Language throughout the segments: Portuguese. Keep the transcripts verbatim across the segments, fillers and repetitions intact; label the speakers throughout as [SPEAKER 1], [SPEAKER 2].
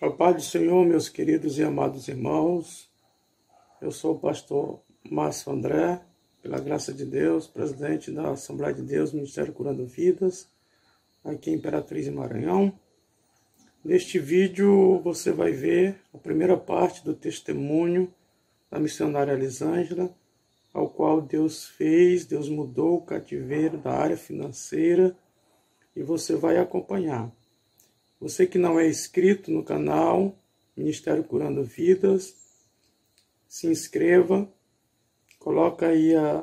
[SPEAKER 1] A paz do Senhor, meus queridos e amados irmãos. Eu sou o pastor Márcio André, pela graça de Deus, presidente da Assembleia de Deus, Ministério Curando Vidas, aqui em Imperatriz e Maranhão. Neste vídeo você vai ver a primeira parte do testemunho da missionária Elisângela, ao qual Deus fez, Deus mudou o cativeiro da área financeira, e você vai acompanhar. Você que não é inscrito no canal Ministério Curando Vidas, se inscreva, coloca aí a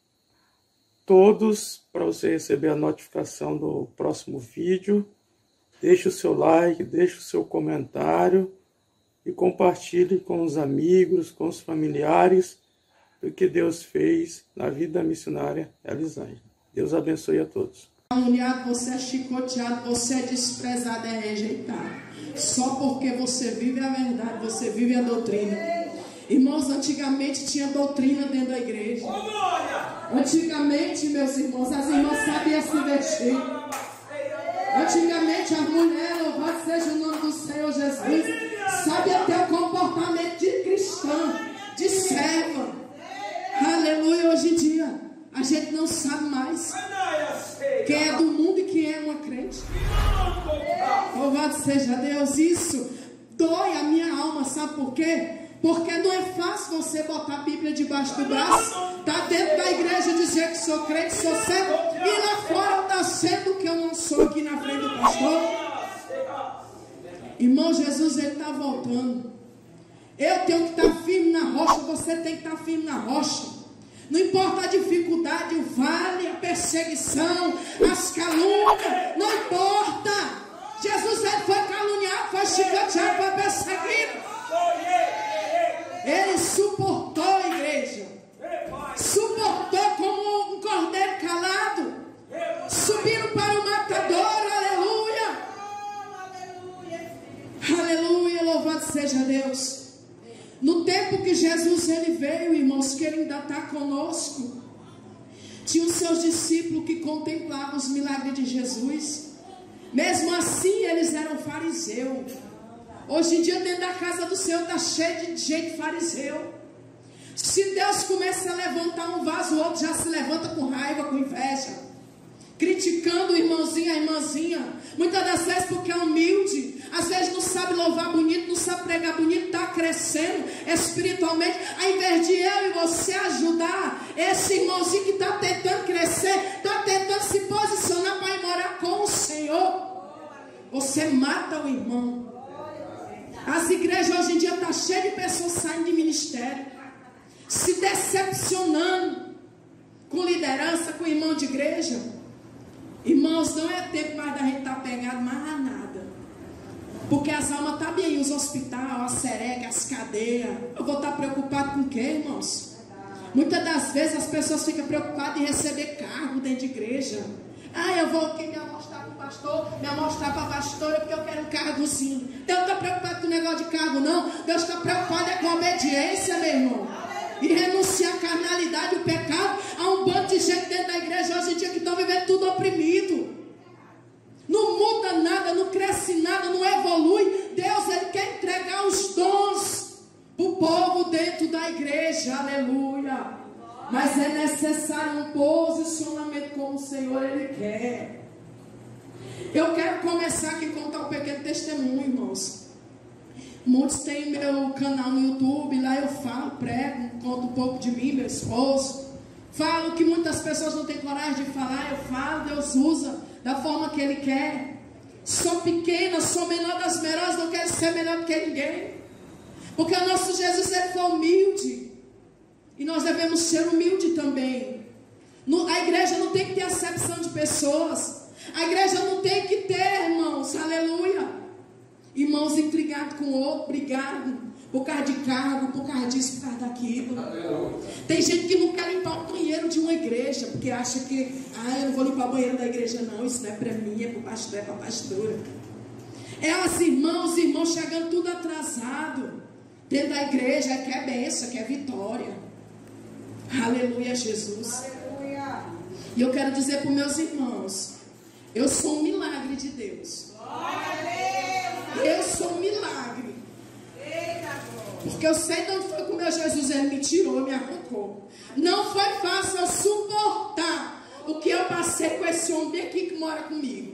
[SPEAKER 1] todos para você receber a notificação do próximo vídeo. Deixe o seu like, deixe o seu comentário e compartilhe com os amigos, com os familiares, o que Deus fez na vida da missionária Elisângela. Deus abençoe a todos.
[SPEAKER 2] Caluniado, você é chicoteado, você é desprezado, é rejeitado. Só porque você vive a verdade, você vive a doutrina. Irmãos, antigamente tinha doutrina dentro da igreja. Antigamente, meus irmãos, as irmãs sabiam se vestir. Antigamente as mulheres, louvado seja o nome do Senhor Jesus, sabiam ter o comportamento de cristã, de serva. Aleluia. Hoje em dia a gente não sabe mais quem é do mundo e quem é uma crente. Louvado seja Deus. Isso dói a minha alma, sabe por quê? Porque não é fácil você botar a Bíblia debaixo do braço, tá dentro da igreja dizer que sou crente, sou servo, e lá fora tá sendo que eu não sou aqui na frente do pastor. Irmão, Jesus, ele está voltando. Eu tenho que estar firme na rocha, você tem que estar firme na rocha. Não importa a dificuldade, o vale, a perseguição, as calúnias, não importa. Jesus, ele foi caluniado, foi chicoteado, foi perseguido. Ele suportou a igreja. Suportou como um cordeiro calado. Subiram para o matador, aleluia. Aleluia, louvado seja Deus. No tempo que Jesus ele veio, irmãos, que ele ainda está conosco, tinha os seus discípulos que contemplavam os milagres de Jesus. Mesmo assim, eles eram fariseus. Hoje em dia, dentro da casa do Senhor, está cheio de gente fariseu. Se Deus começa a levantar um vaso, o outro já se levanta com raiva, com inveja, criticando o irmãozinho, a irmãzinha. Muitas das vezes porque é humilde. Às vezes não sabe louvar bonito, não sabe pregar bonito, está crescendo espiritualmente. Ao invés de eu e você ajudar esse irmãozinho que está tentando crescer, está tentando se posicionar para ir morar com o Senhor, você mata o irmão. As igrejas hoje em dia estão cheias de pessoas saindo de ministério, se decepcionando com liderança, com irmão de igreja. Irmãos, não é tempo mais da gente estar tá pegado mais a nada. Porque as almas estão bem, os hospitais, as seregas, as cadeias. Eu vou estar preocupado com o quê, irmãos? Muitas das vezes as pessoas ficam preocupadas em receber cargo dentro de igreja. Ah, eu vou aqui me amostrar para o pastor, me amostrar para a pastora, porque eu quero um cargozinho. Deus não está preocupado com o negócio de cargo, não. Deus está preocupado é com a obediência, meu irmão. E renunciar à carnalidade, o pecado. Há um bando de gente dentro da igreja hoje em dia que estão vivendo tudo oprimido. Não muda nada, não cresce nada, não evolui. Deus, ele quer entregar os dons para o povo dentro da igreja, aleluia. Mas é necessário um posicionamento como o Senhor, ele quer. Eu quero começar aqui a contar um pequeno testemunho, irmãos. Muitos têm meu canal no YouTube, lá eu falo, prego, conto um pouco de mim, meu esposo. Falo que muitas pessoas não têm coragem de falar, eu falo, Deus usa da forma que ele quer. Sou pequena, sou menor das menores, não quero ser melhor do que ninguém. Porque o nosso Jesus, ele foi humilde. E nós devemos ser humildes também. A igreja não tem que ter acepção de pessoas. A igreja não tem que ter, irmãos, aleluia, irmãos intrigados com o outro, brigados por causa de cargo, por causa disso, por causa daquilo. Tem gente que não quer limpar o banheiro de uma igreja, porque acha que, ah, eu não vou limpar o banheiro da igreja não, isso não é para mim, é para o pastor, é para a pastora. É as irmãs, os irmãos chegando tudo atrasado dentro da igreja, quer bênção, quer vitória. Aleluia, Jesus. Aleluia. E eu quero dizer para os meus irmãos, eu sou um milagre de Deus. Eu sou um milagre. Porque eu sei de onde foi que o meu Jesus, ele me tirou, me arrancou. Não foi fácil eu suportar o que eu passei com esse homem aqui que mora comigo.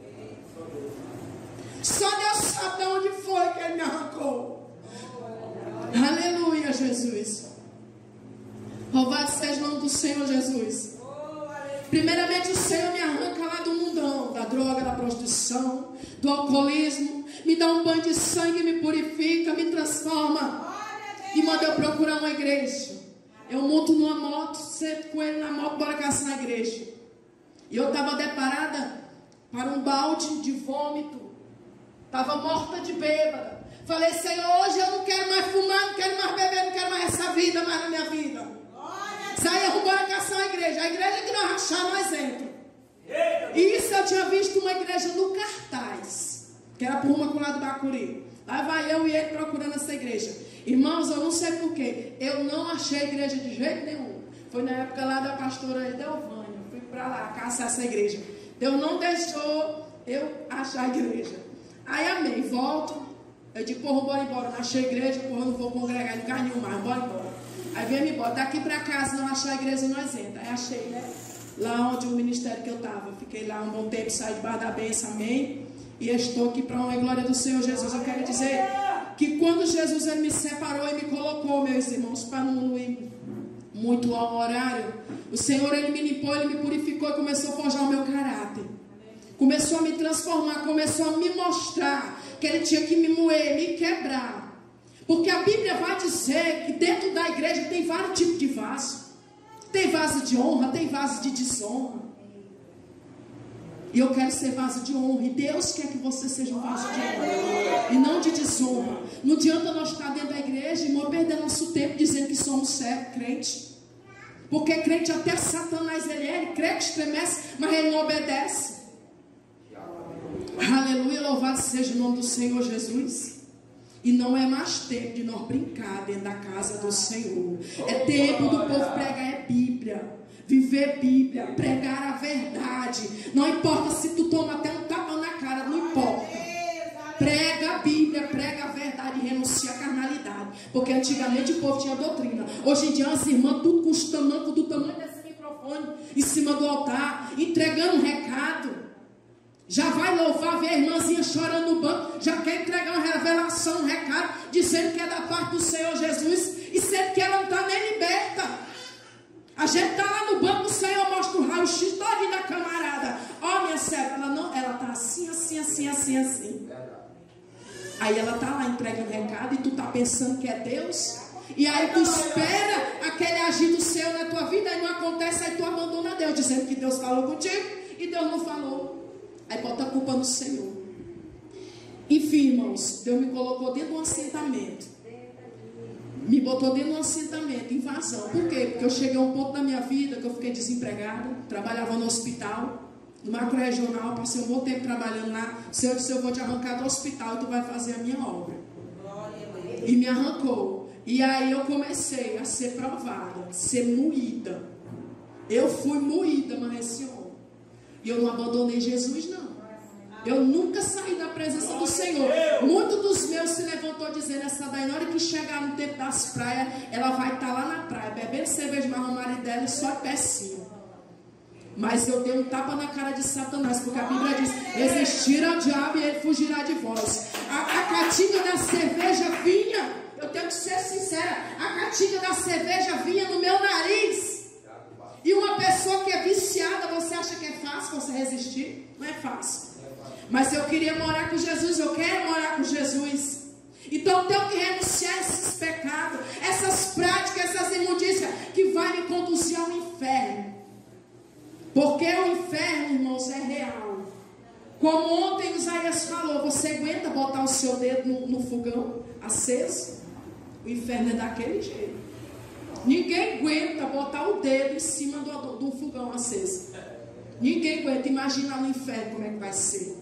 [SPEAKER 2] Só Deus sabe de onde foi que ele me arrancou. Aleluia, Jesus. Louvado seja o nome do Senhor Jesus. Primeiramente o Senhor me arranca lá do mundão, da droga, da prostituição, do alcoolismo. Me dá um banho de sangue, me purifica, me transforma. E manda eu procurar uma igreja. Eu monto numa moto, sento com ele na moto, bora caçar na igreja. E eu estava deparada para um balde de vômito. Estava morta de bêbada. Falei, Senhor, hoje eu não quero mais fumar, não quero mais beber, não quero mais essa vida mais na minha vida. Saia, bora caçar a igreja. A igreja que nós achar, nós entramos. E isso eu tinha visto uma igreja no cartaz, que era por uma colada do Bacuri. Lá vai eu e ele procurando essa igreja. Irmãos, eu não sei porquê, eu não achei igreja de jeito nenhum. Foi na época lá da pastora Edelvânia. Fui para lá caçar essa igreja. Deus não deixou eu achar a igreja. Aí amém, volto. Eu digo, porra, bora embora. Não achei a igreja, porra, não vou congregar em lugar nenhum mais, bora embora. Aí vem me embora. Daqui para casa, não achar a igreja, nós entra. Aí achei, né? Lá onde o ministério que eu estava. Fiquei lá um bom tempo, saí debaixo da bênção, amém. E estou aqui para uma glória do Senhor Jesus. Eu quero dizer que quando Jesus ele me separou e me colocou, meus irmãos, para não ir muito ao horário, o Senhor ele me limpou, ele me purificou e começou a forjar o meu caráter. Começou a me transformar, começou a me mostrar que ele tinha que me moer, me quebrar. Porque a Bíblia vai dizer que dentro da igreja tem vários tipos de vaso. Tem vaso de honra, tem vaso de desonra. E eu quero ser vaso de honra. E Deus quer que você seja um vaso de honra e não de desonra. Não adianta nós estar dentro da igreja e perder nosso tempo dizendo que somos servos, crente. Porque crente até Satanás ele é, ele crente estremece, mas ele não obedece. Aleluia, louvado seja o nome do Senhor Jesus. E não é mais tempo de nós brincar dentro da casa do Senhor. É tempo do povo pregar é Bíblia. Viver Bíblia, pregar a verdade. Não importa se tu toma até um tapa na cara, não importa. Prega a Bíblia, prega a verdade e renuncia à carnalidade. Porque antigamente o povo tinha doutrina. Hoje em dia as irmãs tudo com os tamancos do tamanho desse microfone em cima do altar, entregando um recado. Já vai louvar, ver a irmãzinha chorando no banco, já quer entregar uma revelação, um recado, dizendo que é da parte do Senhor Jesus, e sendo que ela não está nem liberta. A gente está lá no banco, o Senhor mostra o raio-x todinho da camarada. Ó, oh, minha serva, ela não, ela está assim, assim, assim, assim, assim. Aí ela está lá entregando recado e tu está pensando que é Deus. E aí tu espera aquele agir do Senhor na tua vida e não acontece, aí tu abandona Deus, dizendo que Deus falou contigo e Deus não falou. Aí bota a culpa no Senhor. Enfim, irmãos, Deus me colocou dentro de um assentamento. Me botou dentro de um assentamento, invasão. Por quê? Porque eu cheguei a um ponto da minha vida que eu fiquei desempregada, trabalhava no hospital, no macro regional, passei um bom tempo trabalhando lá. O Senhor disse, eu vou te arrancar do hospital e tu vai fazer a minha obra. E me arrancou. E aí eu comecei a ser provada, ser moída. Eu fui moída, mas esse homem. E eu não abandonei Jesus, não. Eu nunca saí da presença do Senhor. Muitos dos meus se levantou dizendo, essa daí, na hora que chegar no tempo das praias, ela vai estar lá na praia, bebendo cerveja, mas o marido dela e só pecinho. Mas eu dei um tapa na cara de Satanás, porque a Bíblia diz, resistir ao diabo e ele fugirá de vós. A, a catinga da cerveja vinha, eu tenho que ser sincera, a catinga da cerveja vinha no meu nariz. E uma pessoa que é viciada, você acha que é fácil você resistir? Não é fácil. Mas eu queria morar com Jesus, eu quero morar com Jesus. Então eu tenho que renunciar a esses pecados, essas práticas, essas imundícias que vai me conduzir ao inferno. Porque o inferno, irmãos, é real. Como ontem Isaías falou, você aguenta botar o seu dedo no, no fogão aceso? O inferno é daquele jeito. Ninguém aguenta botar o dedo em cima do, do fogão aceso. Ninguém aguenta. Imagina no inferno como é que vai ser.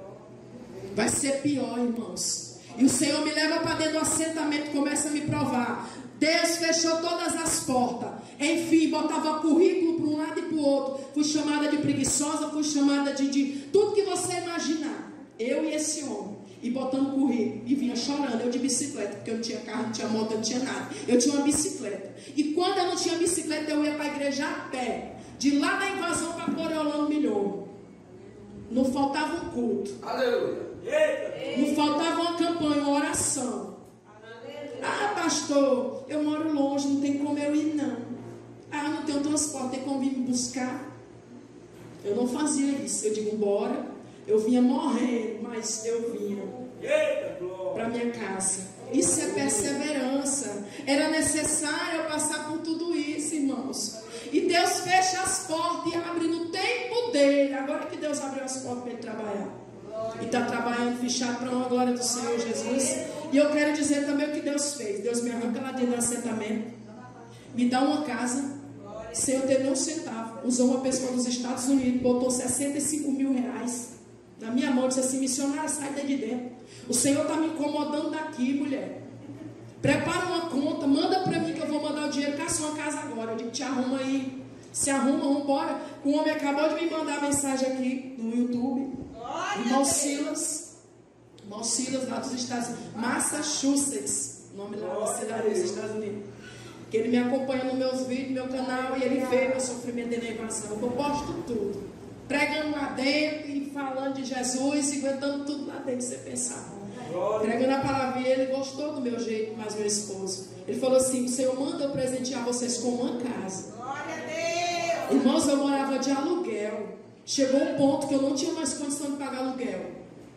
[SPEAKER 2] Vai ser pior, irmãos. E o Senhor me leva para dentro do assentamento, começa a me provar. Deus fechou todas as portas. Enfim, botava currículo para um lado e para o outro. Fui chamada de preguiçosa, fui chamada de, de tudo que você imaginar. Eu e esse homem. e botando currículo, e vinha chorando, eu de bicicleta, porque eu não tinha carro, não tinha moto, não tinha nada. Eu tinha uma bicicleta. E quando eu não tinha bicicleta, eu ia para a igreja a pé. De lá da invasão para Coriolano Milhão. Não faltava um culto.
[SPEAKER 1] Aleluia.
[SPEAKER 2] Não faltava uma campanha, uma oração. Ah, pastor, eu moro longe, não tem como eu ir, não. Ah, eu não tenho transporte, tem como vir me buscar. Eu não fazia isso. Eu digo, bora. Eu vinha morrendo, mas eu vinha para minha casa. Isso é perseverança. Era necessário eu passar por tudo isso, irmãos. E Deus fecha as portas e abre no tempo dele. Agora que Deus abriu as portas para ele trabalhar. E está trabalhando fechado para uma glória do Senhor Jesus. E eu quero dizer também o que Deus fez. Deus me arranca lá dentro do assentamento, me dá uma casa, sem eu ter nem um centavo. Usou uma pessoa dos Estados Unidos, botou sessenta e cinco mil reais na minha mão, disse assim, missionária, sai daí de dentro. O Senhor está me incomodando daqui, mulher. Prepara uma conta, manda para mim que eu vou mandar o dinheiro, caça uma casa agora. Eu digo, te arruma aí. Se arruma, vamos embora. O homem acabou de me mandar mensagem aqui no YouTube. Irmão Silas. Irmão Silas lá dos Estados Unidos. Massachusetts. O nome lá da cidade dos Estados Unidos. Que ele me acompanha nos meus vídeos, no meu canal. E ele vê meu sofrimento de invasão. Eu posto tudo. Pregando lá dentro e falando de Jesus. E aguentando tudo lá dentro, você pensar. Pregando a palavra. E ele gostou do meu jeito, mas meu esposo. Ele falou assim, o Senhor manda eu presentear vocês com uma casa. Irmãos, eu morava de aluguel. Chegou um ponto que eu não tinha mais condição de pagar aluguel.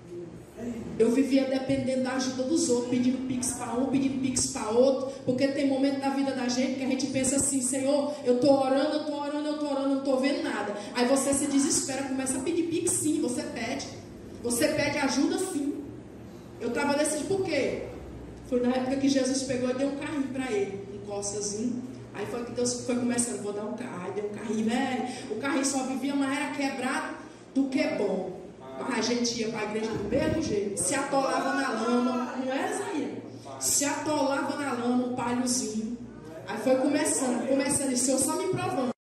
[SPEAKER 2] Eu vivia dependendo da ajuda dos outros, pedindo pix para um, pedindo pix para outro, porque tem momento da vida da gente que a gente pensa assim, Senhor, eu estou orando, eu estou orando, eu estou orando, não estou vendo nada. Aí você se desespera, começa a pedir pix sim, você pede. Você pede ajuda sim. Eu estava decidindo por quê? Foi na época que Jesus pegou e deu um carrinho para ele, um Corsazinho. Aí foi que Deus foi começando, vou dar um carro. Aí deu um carrinho, velho. O carrinho só vivia, mas era quebrado do que bom. Mas a gente ia para a igreja do mesmo jeito. Se atolava na lama, não é, Isaías? Se atolava na lama, um palhozinho. Aí foi começando, começando. E o Senhor só me provando.